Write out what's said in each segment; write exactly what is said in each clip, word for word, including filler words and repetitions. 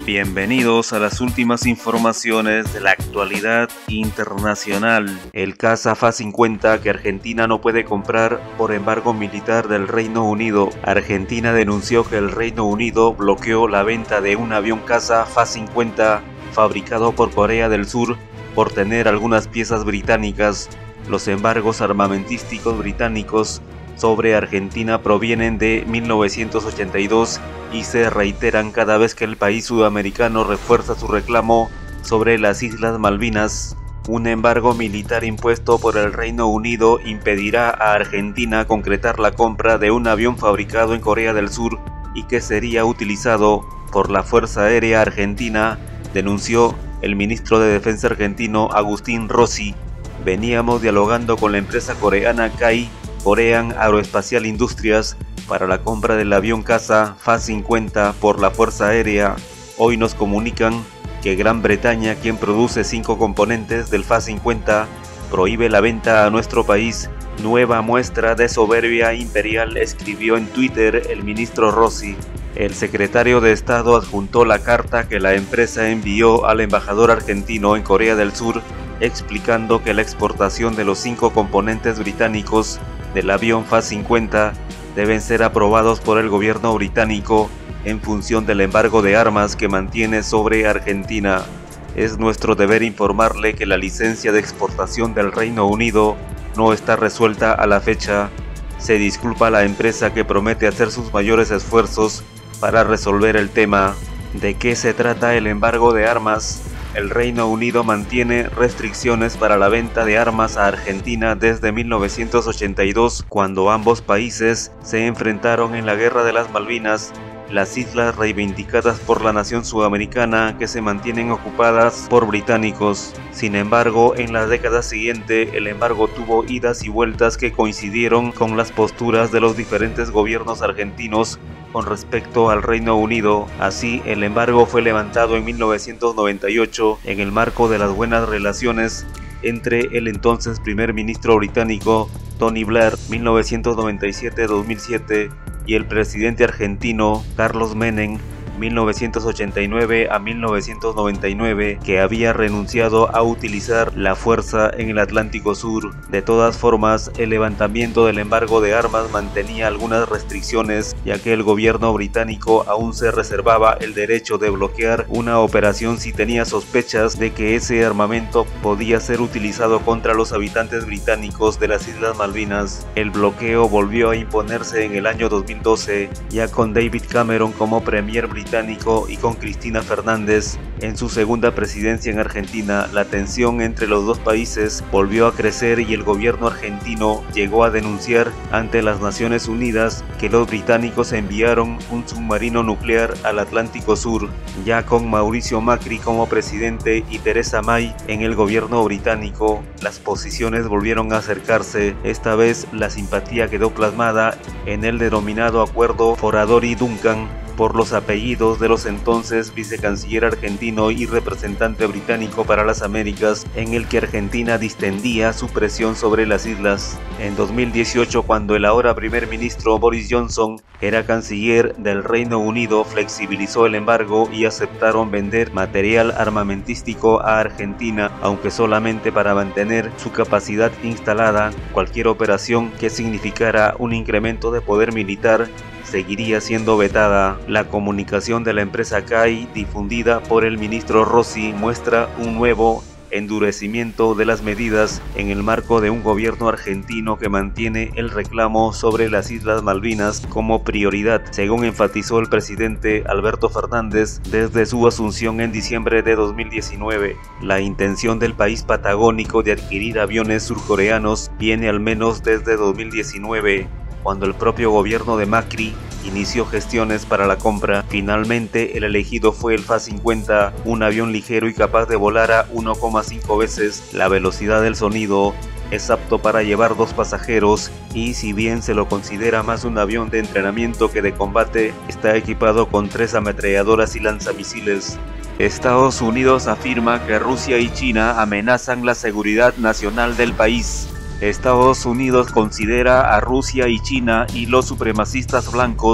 Bienvenidos a las últimas informaciones de la actualidad internacional. El caza F A cincuenta que Argentina no puede comprar por embargo militar del Reino Unido. Argentina denunció que el Reino Unido bloqueó la venta de un avión caza F A cincuenta fabricado por Corea del Sur por tener algunas piezas británicas. Los embargos armamentísticos británicos sobre Argentina provienen de mil novecientos ochenta y dos y se reiteran cada vez que el país sudamericano refuerza su reclamo sobre las Islas Malvinas. Un embargo militar impuesto por el Reino Unido impedirá a Argentina concretar la compra de un avión fabricado en Corea del Sur y que sería utilizado por la Fuerza Aérea Argentina, denunció el ministro de Defensa argentino Agustín Rossi. Veníamos dialogando con la empresa coreana K A I Korean Aeroespacial Industries para la compra del avión caza F A cincuenta por la Fuerza Aérea. Hoy nos comunican que Gran Bretaña, quien produce cinco componentes del F A cincuenta, prohíbe la venta a nuestro país. Nueva muestra de soberbia imperial, escribió en Twitter el ministro Rossi. El secretario de Estado adjuntó la carta que la empresa envió al embajador argentino en Corea del Sur, explicando que la exportación de los cinco componentes británicos del avión F A cincuenta deben ser aprobados por el gobierno británico en función del embargo de armas que mantiene sobre Argentina. Es nuestro deber informarle que la licencia de exportación del Reino Unido no está resuelta a la fecha. Se disculpa la empresa que promete hacer sus mayores esfuerzos para resolver el tema. ¿De qué se trata el embargo de armas? El Reino Unido mantiene restricciones para la venta de armas a Argentina desde mil novecientos ochenta y dos, cuando ambos países se enfrentaron en la Guerra de las Malvinas, las islas reivindicadas por la nación sudamericana que se mantienen ocupadas por británicos. Sin embargo, en la década siguiente, el embargo tuvo idas y vueltas que coincidieron con las posturas de los diferentes gobiernos argentinos con respecto al Reino Unido. Así, el embargo fue levantado en mil novecientos noventa y ocho en el marco de las buenas relaciones entre el entonces primer ministro británico Tony Blair mil novecientos noventa y siete a dos mil siete y el presidente argentino Carlos Menem mil novecientos ochenta y nueve a mil novecientos noventa y nueve, que había renunciado a utilizar la fuerza en el Atlántico Sur. De todas formas, el levantamiento del embargo de armas mantenía algunas restricciones, ya que el gobierno británico aún se reservaba el derecho de bloquear una operación si tenía sospechas de que ese armamento podía ser utilizado contra los habitantes británicos de las Islas Malvinas. El bloqueo volvió a imponerse en el año dos mil doce, ya con David Cameron como premier británico y con Cristina Fernández en su segunda presidencia en Argentina. La tensión entre los dos países volvió a crecer y el gobierno argentino llegó a denunciar ante las Naciones Unidas que los británicos enviaron un submarino nuclear al Atlántico Sur. Ya con Mauricio Macri como presidente y Theresa May en el gobierno británico, las posiciones volvieron a acercarse. Esta vez la simpatía quedó plasmada en el denominado Acuerdo Foradori-Duncan, por los apellidos de los entonces vicecanciller argentino y representante británico para las Américas, en el que Argentina distendía su presión sobre las islas. En dos mil dieciocho, cuando el ahora primer ministro Boris Johnson era canciller del Reino Unido, flexibilizó el embargo y aceptaron vender material armamentístico a Argentina, aunque solamente para mantener su capacidad instalada. Cualquier operación que significara un incremento de poder militar seguiría siendo vetada. La comunicación de la empresa K A I, difundida por el ministro Rossi, muestra un nuevo endurecimiento de las medidas en el marco de un gobierno argentino que mantiene el reclamo sobre las Islas Malvinas como prioridad, según enfatizó el presidente Alberto Fernández desde su asunción en diciembre de dos mil diecinueve. La intención del país patagónico de adquirir aviones surcoreanos viene al menos desde dos mil diecinueve, cuando el propio gobierno de Macri inició gestiones para la compra. Finalmente, el elegido fue el F A cincuenta, un avión ligero y capaz de volar a uno coma cinco veces la velocidad del sonido. Es apto para llevar dos pasajeros y, si bien se lo considera más un avión de entrenamiento que de combate, está equipado con tres ametralladoras y lanzamisiles. Estados Unidos afirma que Rusia y China amenazan la seguridad nacional del país. Estados Unidos considera a Rusia y China y los supremacistas blancos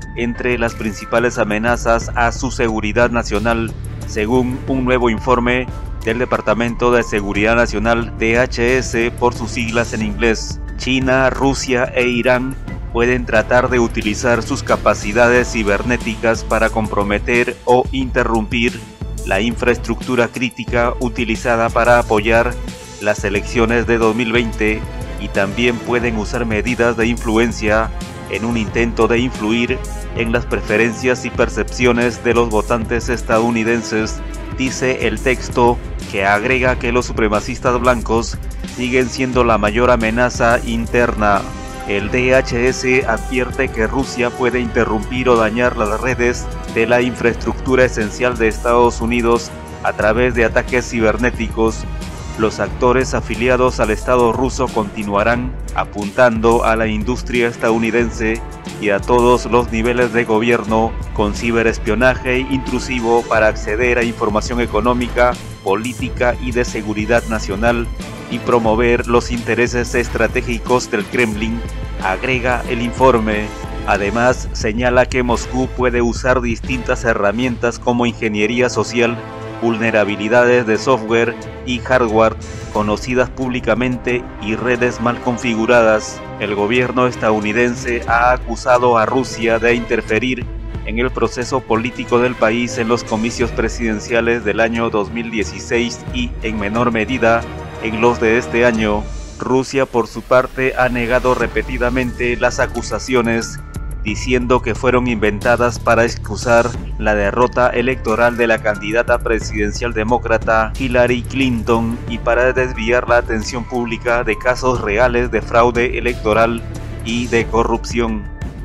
entre las principales amenazas a su seguridad nacional, según un nuevo informe del Departamento de Seguridad Nacional, D H S por sus siglas en inglés. China, Rusia e Irán pueden tratar de utilizar sus capacidades cibernéticas para comprometer o interrumpir la infraestructura crítica utilizada para apoyar las elecciones de dos mil veinte y también pueden usar medidas de influencia en un intento de influir en las preferencias y percepciones de los votantes estadounidenses, dice el texto, que agrega que los supremacistas blancos siguen siendo la mayor amenaza interna. El D H S advierte que Rusia puede interrumpir o dañar las redes de la infraestructura esencial de Estados Unidos a través de ataques cibernéticos. Los actores afiliados al Estado ruso continuarán apuntando a la industria estadounidense y a todos los niveles de gobierno con ciberespionaje intrusivo para acceder a información económica, política y de seguridad nacional y promover los intereses estratégicos del Kremlin, agrega el informe. Además, señala que Moscú puede usar distintas herramientas como ingeniería social, vulnerabilidades de software y hardware conocidas públicamente y redes mal configuradas. El gobierno estadounidense ha acusado a Rusia de interferir en el proceso político del país en los comicios presidenciales del año dos mil dieciséis y, en menor medida, en los de este año. Rusia, por su parte, ha negado repetidamente las acusaciones, diciendo que fueron inventadas para excusar la derrota electoral de la candidata presidencial demócrata Hillary Clinton y para desviar la atención pública de casos reales de fraude electoral y de corrupción.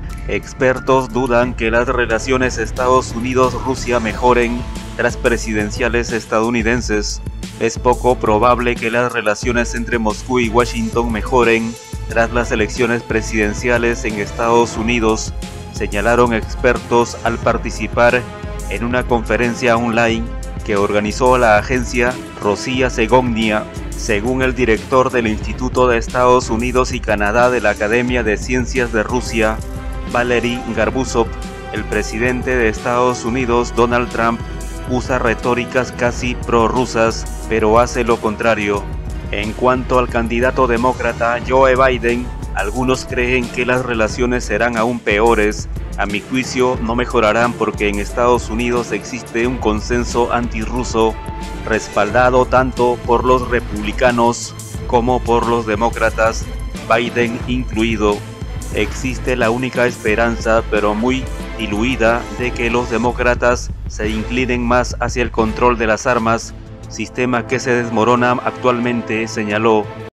Expertos dudan que las relaciones Estados Unidos-Rusia mejoren tras presidenciales estadounidenses. Es poco probable que las relaciones entre Moscú y Washington mejoren tras las elecciones presidenciales en Estados Unidos, señalaron expertos al participar en una conferencia online que organizó la agencia Rosia Segognia. Según el director del Instituto de Estados Unidos y Canadá de la Academia de Ciencias de Rusia, Valery Garbusov, el presidente de Estados Unidos, Donald Trump, usa retóricas casi prorrusas, pero hace lo contrario. En cuanto al candidato demócrata Joe Biden, algunos creen que las relaciones serán aún peores. A mi juicio no mejorarán porque en Estados Unidos existe un consenso antirruso respaldado tanto por los republicanos como por los demócratas, Biden incluido. Existe la única esperanza, pero muy diluida, de que los demócratas se inclinen más hacia el control de las armas, sistema que se desmorona actualmente, señaló.